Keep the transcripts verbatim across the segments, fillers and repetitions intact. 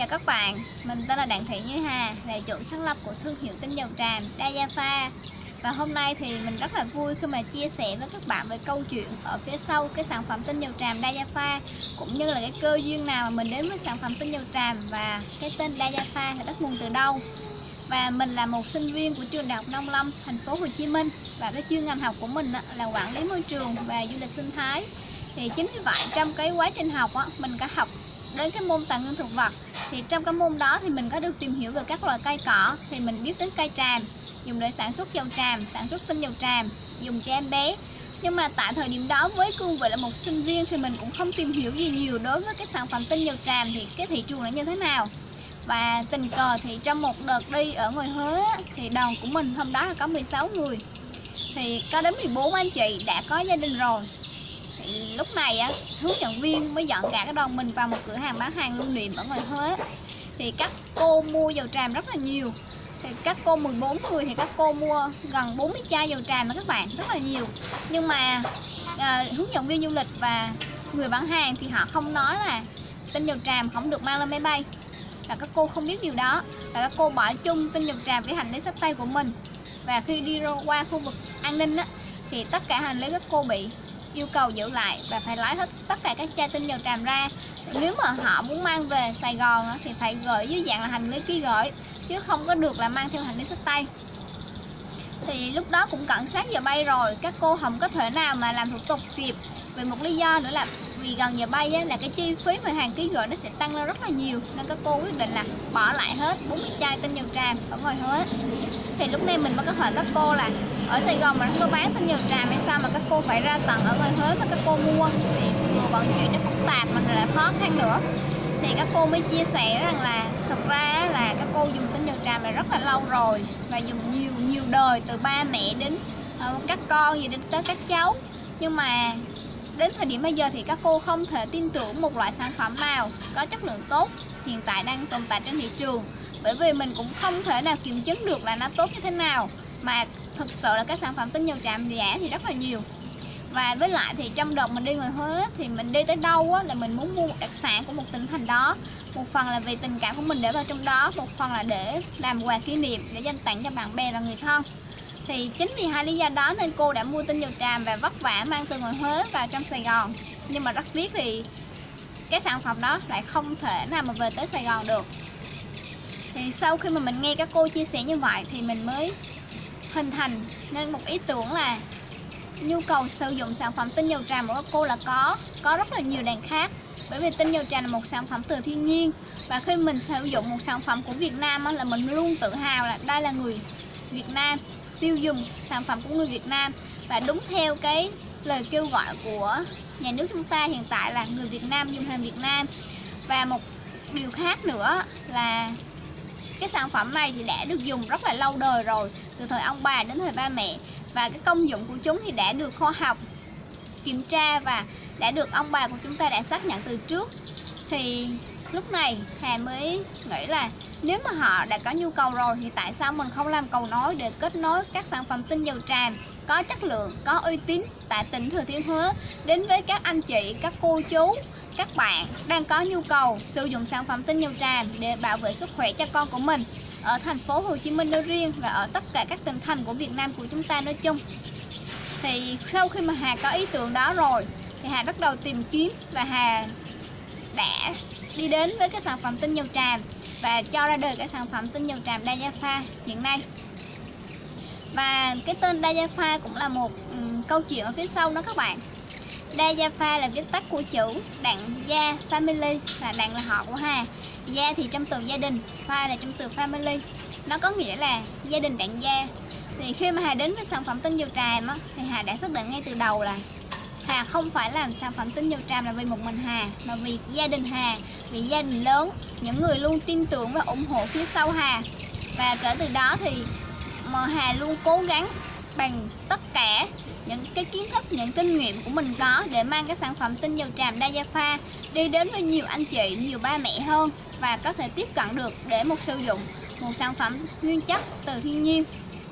Chào các bạn, mình tên là Đặng Thị Như Hà, là chủ sáng lập của thương hiệu tinh dầu tràm Dayapha. Và hôm nay thì mình rất là vui khi mà chia sẻ với các bạn về câu chuyện ở phía sau cái sản phẩm tinh dầu tràm Dayapha, cũng như là cái cơ duyên nào mà mình đến với sản phẩm tinh dầu tràm và cái tên Dayapha là bắt nguồn từ đâu. Và mình là một sinh viên của trường Đại học Nông Lâm, thành phố Hồ Chí Minh, và cái chuyên ngành học của mình là quản lý môi trường và du lịch sinh thái. Thì chính vì vậy trong cái quá trình học á, mình có học đến cái môn tài nguyên thực vật. Thì trong cái môn đó thì mình có được tìm hiểu về các loài cây cỏ. Thì mình biết đến cây tràm dùng để sản xuất dầu tràm, sản xuất tinh dầu tràm, dùng cho em bé. Nhưng mà tại thời điểm đó với cương vị là một sinh viên thì mình cũng không tìm hiểu gì nhiều đối với cái sản phẩm tinh dầu tràm thì cái thị trường nó như thế nào. Và tình cờ thì trong một đợt đi ở ngoài Huế thì đoàn của mình hôm đó là có mười sáu người, thì có đến mười bốn anh chị đã có gia đình rồi. Thì lúc này á, hướng dẫn viên mới dẫn cả cái đoàn mình vào một cửa hàng bán hàng lưu niệm ở ngoài Huế. Thì các cô mua dầu tràm rất là nhiều. Thì các cô mười bốn người thì các cô mua gần bốn mươi chai dầu tràm đó các bạn, rất là nhiều. Nhưng mà à, hướng dẫn viên du lịch và người bán hàng thì họ không nói là tinh dầu tràm không được mang lên máy bay. Và các cô không biết điều đó. Và các cô bỏ chung tinh dầu tràm với hành lý xách tay của mình. Và khi đi qua khu vực an ninh á, thì tất cả hành lý các cô bị yêu cầu giữ lại và phải lấy hết tất cả các chai tinh dầu tràm ra. Nếu mà họ muốn mang về Sài Gòn á, thì phải gửi dưới dạng là hành lý ký gửi, chứ không có được là mang theo hành lý xách tay. Thì lúc đó cũng cận sát giờ bay rồi, các cô không có thể nào mà làm thủ tục kịp. Vì một lý do nữa là vì gần giờ bay á, là cái chi phí mà hàng ký gửi nó sẽ tăng lên rất là nhiều, nên các cô quyết định là bỏ lại hết bốn mươi chai tinh dầu tràm ở ngoài Huế. Thì lúc này mình mới có hỏi các cô là ở Sài Gòn mà không có bán tinh dầu tràm hay sao mà các cô phải ra tận ở ngoài Huế mà các cô mua. Thì vừa vận chuyển nó phức tạp mà lại khó khăn nữa. Thì các cô mới chia sẻ rằng là thật ra là các cô dùng tinh dầu tràm này rất là lâu rồi, và dùng nhiều nhiều đời, từ ba mẹ đến uh, các con gì đến tới các cháu. Nhưng mà đến thời điểm bây giờ thì các cô không thể tin tưởng một loại sản phẩm nào có chất lượng tốt hiện tại đang tồn tại trên thị trường. Bởi vì mình cũng không thể nào kiểm chứng được là nó tốt như thế nào, mà thực sự là cái sản phẩm tinh dầu tràm giả thì rất là nhiều. Và với lại thì trong đợt mình đi ngoài Huế thì mình đi tới đâu á, là mình muốn mua một đặc sản của một tỉnh thành đó. Một phần là vì tình cảm của mình để vào trong đó, một phần là để làm quà kỷ niệm để dành tặng cho bạn bè và người thân. Thì chính vì hai lý do đó nên cô đã mua tinh dầu tràm và vất vả mang từ ngoài Huế vào trong Sài Gòn. Nhưng mà rất tiếc thì cái sản phẩm đó lại không thể nào mà về tới Sài Gòn được. Thì sau khi mà mình nghe các cô chia sẻ như vậy thì mình mới hình thành nên một ý tưởng là nhu cầu sử dụng sản phẩm tinh dầu tràm của các cô là có có rất là nhiều đàn khác. Bởi vì tinh dầu tràm là một sản phẩm từ thiên nhiên, và khi mình sử dụng một sản phẩm của Việt Nam là mình luôn tự hào là đây là người Việt Nam tiêu dùng sản phẩm của người Việt Nam. Và đúng theo cái lời kêu gọi của nhà nước chúng ta hiện tại là người Việt Nam dùng hàng Việt Nam. Và một điều khác nữa là cái sản phẩm này thì đã được dùng rất là lâu đời rồi, từ thời ông bà đến thời ba mẹ. Và cái công dụng của chúng thì đã được khoa học kiểm tra và đã được ông bà của chúng ta đã xác nhận từ trước. Thì lúc này Hà mới nghĩ là nếu mà họ đã có nhu cầu rồi thì tại sao mình không làm cầu nối để kết nối các sản phẩm tinh dầu tràm có chất lượng, có uy tín tại tỉnh Thừa Thiên Huế đến với các anh chị, các cô chú, các bạn đang có nhu cầu sử dụng sản phẩm tinh dầu tràm để bảo vệ sức khỏe cho con của mình ở thành phố Hồ Chí Minh nói riêng và ở tất cả các tỉnh thành của Việt Nam của chúng ta nói chung. Thì sau khi mà Hà có ý tưởng đó rồi thì Hà bắt đầu tìm kiếm, và Hà đã đi đến với cái sản phẩm tinh dầu tràm và cho ra đời cái sản phẩm tinh dầu tràm Dayapha hiện nay. Và cái tên Dayapha cũng là một um, câu chuyện ở phía sau đó các bạn. Dayapha là viết tắt của chữ Đặng Gia Family, là Đặng là họ của Hà, Gia thì trong từ gia đình, Pha là trong từ family, nó có nghĩa là gia đình Đặng Gia. Thì khi mà Hà đến với sản phẩm tinh dầu tràm á, thì Hà đã xác định ngay từ đầu là Hà không phải làm sản phẩm tinh dầu tràm là vì một mình Hà, mà vì gia đình Hà, vì gia đình lớn, những người luôn tin tưởng và ủng hộ phía sau Hà. Và kể từ đó thì mà Hà luôn cố gắng bằng tất cả những cái kiến thức, những kinh nghiệm của mình có để mang cái sản phẩm tinh dầu tràm Dayapha đi đến với nhiều anh chị, nhiều ba mẹ hơn, và có thể tiếp cận được để một sử dụng một sản phẩm nguyên chất từ thiên nhiên.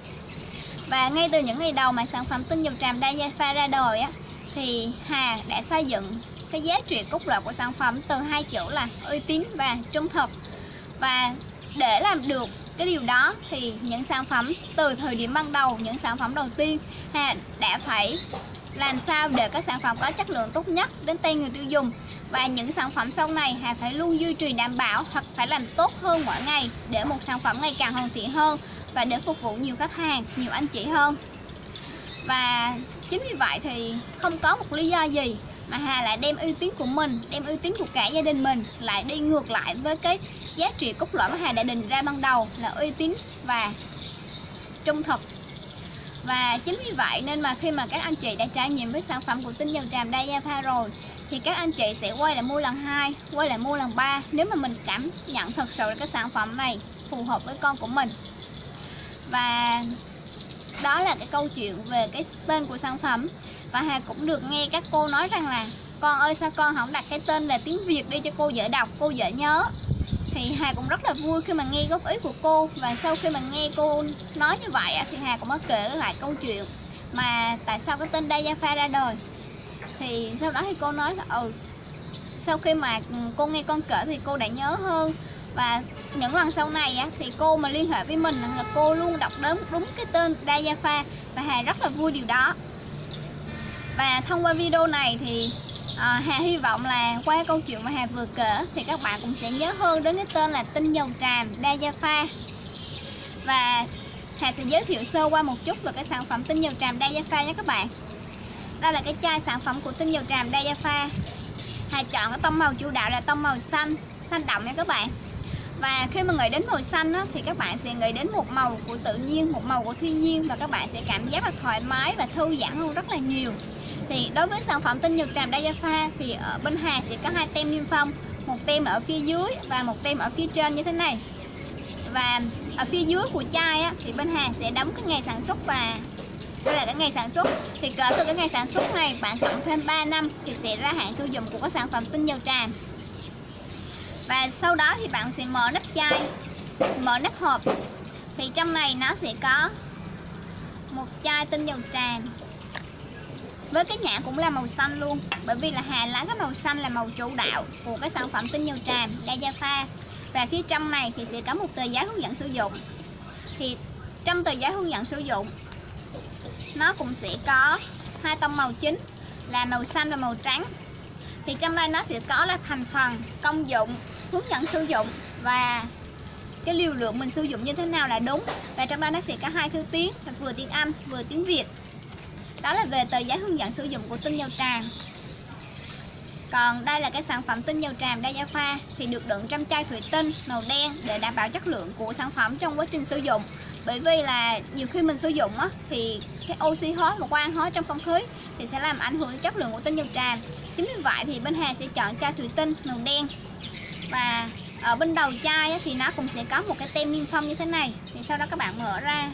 Và ngay từ những ngày đầu mà sản phẩm tinh dầu tràm Dayapha ra đời á, thì Hà đã xây dựng cái giá trị cốt lõi của sản phẩm từ hai chữ là uy tín và trung thực. Và để làm được cái điều đó thì những sản phẩm từ thời điểm ban đầu, những sản phẩm đầu tiên Hà đã phải làm sao để các sản phẩm có chất lượng tốt nhất đến tay người tiêu dùng. Và những sản phẩm sau này Hà phải luôn duy trì đảm bảo hoặc phải làm tốt hơn mỗi ngày để một sản phẩm ngày càng hoàn thiện hơn và để phục vụ nhiều khách hàng, nhiều anh chị hơn. Và chính vì vậy thì không có một lý do gì mà Hà lại đem uy tín của mình, đem uy tín của cả gia đình mình lại đi ngược lại với cái giá trị cốt lõi mà Hà đã định ra ban đầu là uy tín và trung thực. Và chính vì vậy nên mà khi mà các anh chị đã trải nghiệm với sản phẩm của tinh dầu tràm đa gia pha rồi thì các anh chị sẽ quay lại mua lần hai, quay lại mua lần ba nếu mà mình cảm nhận thật sự là cái sản phẩm này phù hợp với con của mình. Và đó là cái câu chuyện về cái tên của sản phẩm. Và Hà cũng được nghe các cô nói rằng là con ơi sao con không đặt cái tên là tiếng Việt đi cho cô dễ đọc, cô dễ nhớ. Thì Hà cũng rất là vui khi mà nghe góp ý của cô. Và sau khi mà nghe cô nói như vậy thì Hà cũng có kể lại câu chuyện mà tại sao cái tên đa gia pha ra đời. Thì sau đó thì cô nói là ừ sau khi mà cô nghe con kể thì cô đã nhớ hơn. Và những lần sau này á, thì cô mà liên hệ với mình là cô luôn đọc đến đúng cái tên đa gia pha. Và Hà rất là vui điều đó. Và thông qua video này thì à, Hà hy vọng là qua câu chuyện mà Hà vừa kể thì các bạn cũng sẽ nhớ hơn đến cái tên là tinh dầu tràm đa gia pha. Và Hà sẽ giới thiệu sơ qua một chút về cái sản phẩm tinh dầu tràm đa gia pha nha các bạn. Đây là cái chai sản phẩm của tinh dầu tràm đa gia pha. Hà chọn cái tông màu chủ đạo là tông màu xanh, xanh đậm nha các bạn. Và khi mà nghĩ đến màu xanh á, thì các bạn sẽ nghĩ đến một màu của tự nhiên, một màu của thiên nhiên. Và các bạn sẽ cảm giác là thoải mái và thư giãn hơn rất là nhiều. Thì đối với sản phẩm tinh dầu tràm đa gia pha thì ở bên Hà sẽ có hai tem niêm phong, một tem ở phía dưới và một tem ở phía trên như thế này. Và ở phía dưới của chai á, thì bên Hà sẽ đóng cái ngày sản xuất và đây là cái ngày sản xuất. Thì kể từ cái ngày sản xuất này bạn cộng thêm ba năm thì sẽ ra hạn sử dụng của các sản phẩm tinh dầu tràm. Và sau đó thì bạn sẽ mở nắp chai, mở nắp hộp. Thì trong này nó sẽ có một chai tinh dầu tràm với cái nhãn cũng là màu xanh luôn. Bởi vì là Hà lấy cái màu xanh là màu chủ đạo của cái sản phẩm tinh dầu tràm đa gia pha. Và phía trong này thì sẽ có một tờ giấy hướng dẫn sử dụng. Thì trong tờ giấy hướng dẫn sử dụng nó cũng sẽ có hai tông màu chính là màu xanh và màu trắng. Thì trong đây nó sẽ có là thành phần, công dụng, hướng dẫn sử dụng và cái liều lượng mình sử dụng như thế nào là đúng. Và trong đây nó sẽ có hai thứ tiếng, vừa tiếng Anh vừa tiếng Việt. Đó là về tờ giấy hướng dẫn sử dụng của tinh dầu tràm. Còn đây là cái sản phẩm tinh dầu tràm đa gia pha thì được đựng trong chai thủy tinh màu đen để đảm bảo chất lượng của sản phẩm trong quá trình sử dụng. Bởi vì là nhiều khi mình sử dụng á, thì cái oxy hóa và quang hóa trong không khí thì sẽ làm ảnh hưởng đến chất lượng của tinh dầu tràm. Chính vì vậy thì bên Hà sẽ chọn chai thủy tinh màu đen. Và ở bên đầu chai á, thì nó cũng sẽ có một cái tem niêm phong như thế này. Thì sau đó các bạn mở ra,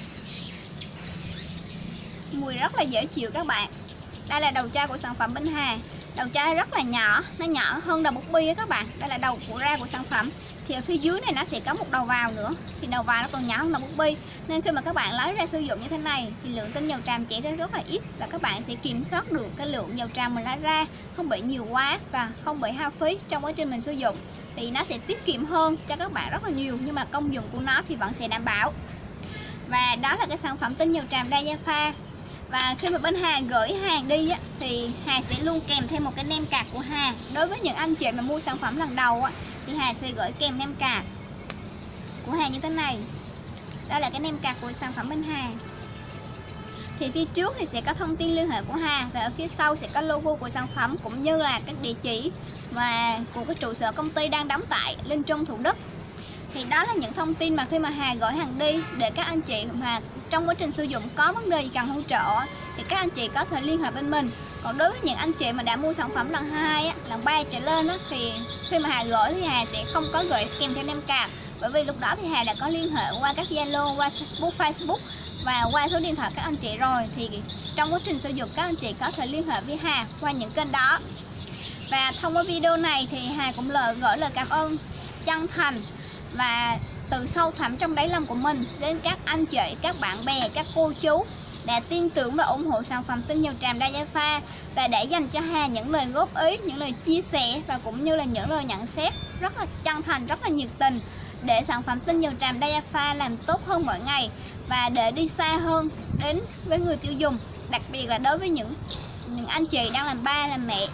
mùi rất là dễ chịu các bạn. Đây là đầu chai của sản phẩm bên Hà. Đầu chai rất là nhỏ, nó nhỏ hơn đầu bút bi á các bạn. Đây là đầu của ra của sản phẩm. Thì ở phía dưới này nó sẽ có một đầu vào nữa. Thì đầu vào nó còn nhỏ hơn đầu bút bi. Nên khi mà các bạn lấy ra sử dụng như thế này thì lượng tinh dầu tràm chảy ra rất là ít. Và các bạn sẽ kiểm soát được cái lượng dầu tràm mình lấy ra không bị nhiều quá và không bị hao phí trong quá trình mình sử dụng. Thì nó sẽ tiết kiệm hơn cho các bạn rất là nhiều. Nhưng mà công dụng của nó thì vẫn sẽ đảm bảo. Và đó là cái sản phẩm tinh dầu tràm đa gia pha. Và khi mà bên Hà gửi hàng đi á, thì Hà sẽ luôn kèm thêm một cái nem card của Hà. Đối với những anh chị mà mua sản phẩm lần đầu á, thì Hà sẽ gửi kèm nem card của Hà như thế này. Đây là cái nem card của sản phẩm bên Hà. Thì phía trước thì sẽ có thông tin liên hệ của Hà. Và ở phía sau sẽ có logo của sản phẩm cũng như là các địa chỉ và của cái trụ sở công ty đang đóng tại Linh Trung, Thủ Đức. Thì đó là những thông tin mà khi mà Hà gửi hàng đi để các anh chị mà trong quá trình sử dụng có vấn đề gì cần hỗ trợ thì các anh chị có thể liên hệ bên mình. Còn đối với những anh chị mà đã mua sản phẩm lần hai á, lần ba trở lên á, thì khi mà Hà gửi thì Hà sẽ không có gửi kèm theo nem card. Bởi vì lúc đó thì Hà đã có liên hệ qua các Zalo, qua Facebook và qua số điện thoại các anh chị rồi. Thì trong quá trình sử dụng các anh chị có thể liên hệ với Hà qua những kênh đó. Và thông qua video này thì Hà cũng lời gửi lời cảm ơn chân thành và từ sâu thẳm trong đáy lòng của mình đến các anh chị, các bạn bè, các cô chú đã tin tưởng và ủng hộ sản phẩm tinh dầu tràm đa gia pha, và để dành cho Hà những lời góp ý, những lời chia sẻ và cũng như là những lời nhận xét rất là chân thành, rất là nhiệt tình, để sản phẩm tinh dầu tràm đa gia pha làm tốt hơn mỗi ngày và để đi xa hơn đến với người tiêu dùng, đặc biệt là đối với những những anh chị đang làm ba làm mẹ.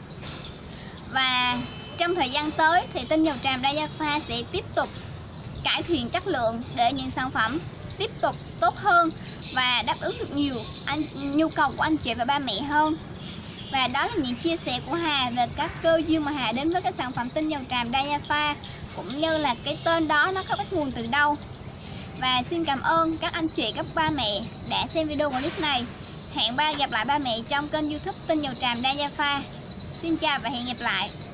Và trong thời gian tới thì tinh dầu tràm đa gia pha sẽ tiếp tục cải thiện chất lượng để những sản phẩm tiếp tục tốt hơn và đáp ứng được nhiều anh, nhu cầu của anh chị và ba mẹ hơn. Và đó là những chia sẻ của Hà về các cơ duyên mà Hà đến với cái sản phẩm tinh dầu tràm đa gia pha, cũng như là cái tên đó nó có bắt nguồn từ đâu. Và xin cảm ơn các anh chị, các ba mẹ đã xem video clip này. Hẹn ba gặp lại ba mẹ trong kênh YouTube tinh dầu tràm đa gia pha. Xin chào và hẹn gặp lại.